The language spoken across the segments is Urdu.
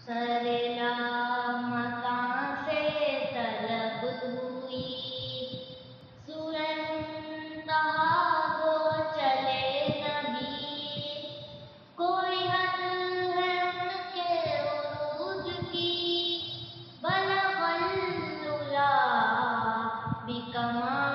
سرلا مکان سے طلب ہوئی، سرنتہا کو چلے نبی، کوئی حد ہے ان کے عروج کی، بلغ العلا بکمالہ،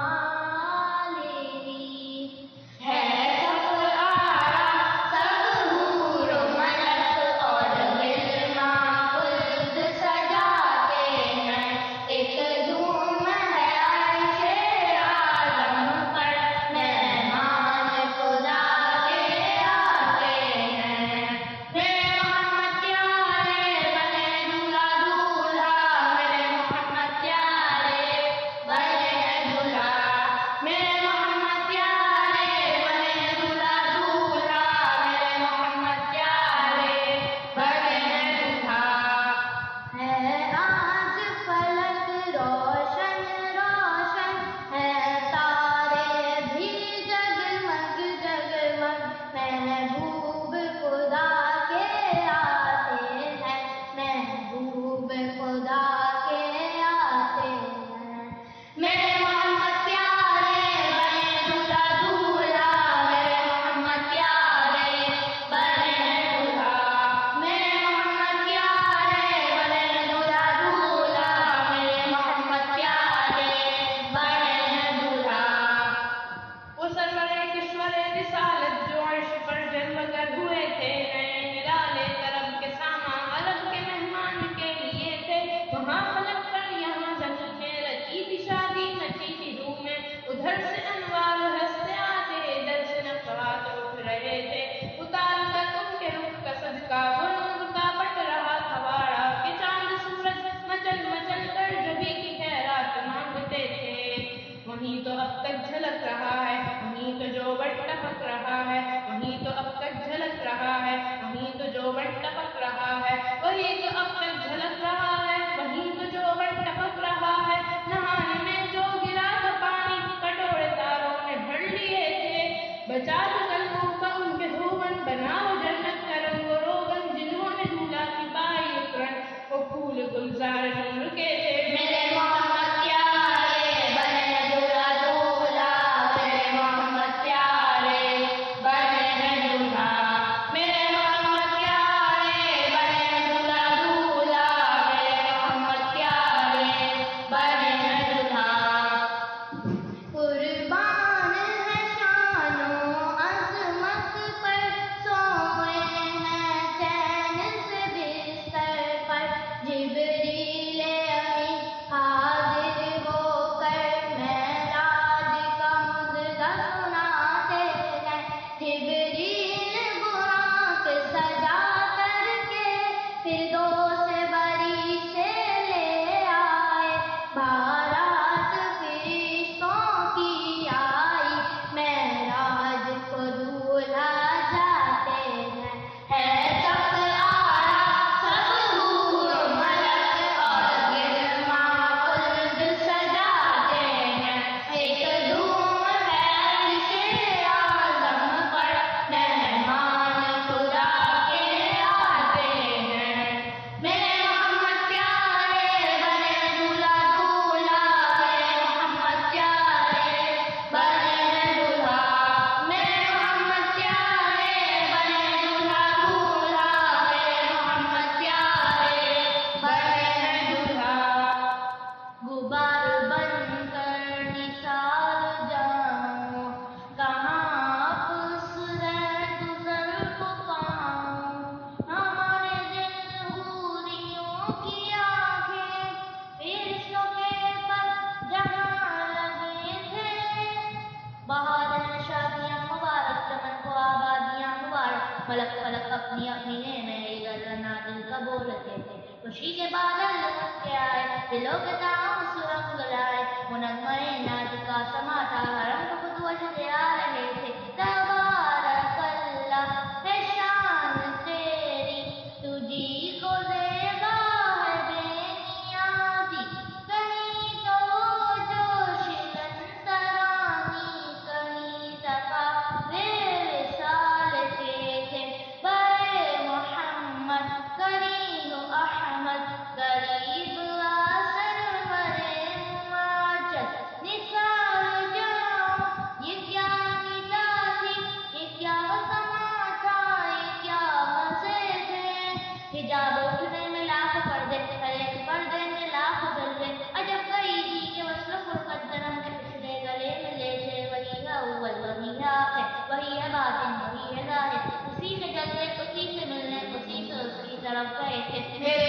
وہیں تو اب تک جھلک رہا ہے، وہیں تو جو بٹ ٹپک رہا ہے، وہیں تو اب تک جھلک رہا ہے، وہیں تو جو بٹ ٹپک رہا ہے، وہیں تو اب تک جھلک رہا ہے، وہیں تو جو بٹ ٹپک رہا ہے، نہانے میں جو گرا تھا پانی کٹورے تاروں نے بھر لیے تھے، بچا تو قلبوں کا ان کے دھون، بنا وہ جنت کا رنگ و روغن، جنہوں نے دھولا کی بائی اترن وہ پھول گلزار نور کے تھے، میرے محمد پیارے بنے دلہا دولہا، میرے محمد پیارے بنے دلہا، میرے محمد پیارے بنے دلہا دولہا، میرے محمد پیارے بنے دلہا، قربان ہے شان و عظمت پر، سوئے ہیں چین سے بستر پر، جبریل امین حاضر ہو کر معراج کا مژدہ سناتے ہیں، جبریل براق سجا کر کے فردوس بری سے لے آئے، بارات فرشتوں کی آئی، معراج کو دولہا جاتے ہیں، ہے سب آرا سب حور و ملک اور گرما خلد سجاتے ہیں، ایک دھوم ہے عرش اعظم پر، مہمان خدا کے آتے ہیں، میرے محمد پیارے بنے دلہا دولہا، میرے محمد پیارے بنے دلہا، میرے محمد پیارے بنے دلہا دولہا، میرے محمد پیارے بنے دلہا، غبار بن کر نثار جاؤں، کہاں افس ہے گزر کو پاؤں، ہمارے دل حوریوں کی آنکھیں فرشتوں کے پر جہاں لگے تھے، بہار ہیں شادیاں مبارک، چمن کو آبادیاں مبارک، ملک فلک اپنی اپنی نعمیں گر نادل کا بولتے تھے، خوشی کے بادل لپٹ کے آئے، دلوں کے تاؤں سرنگ لائے، منغمے ناز کا سما تھا، حرم کو خود وجد آ رہے تھے، تبارک اللہ ہے شان تیری، تجھی کو زیبا ہے بے نیازی، کہیں تو جوش لنترانی، کہیں تقاضے وصال کے تھے، برے محمد کریم طرف گئے تھے. میرے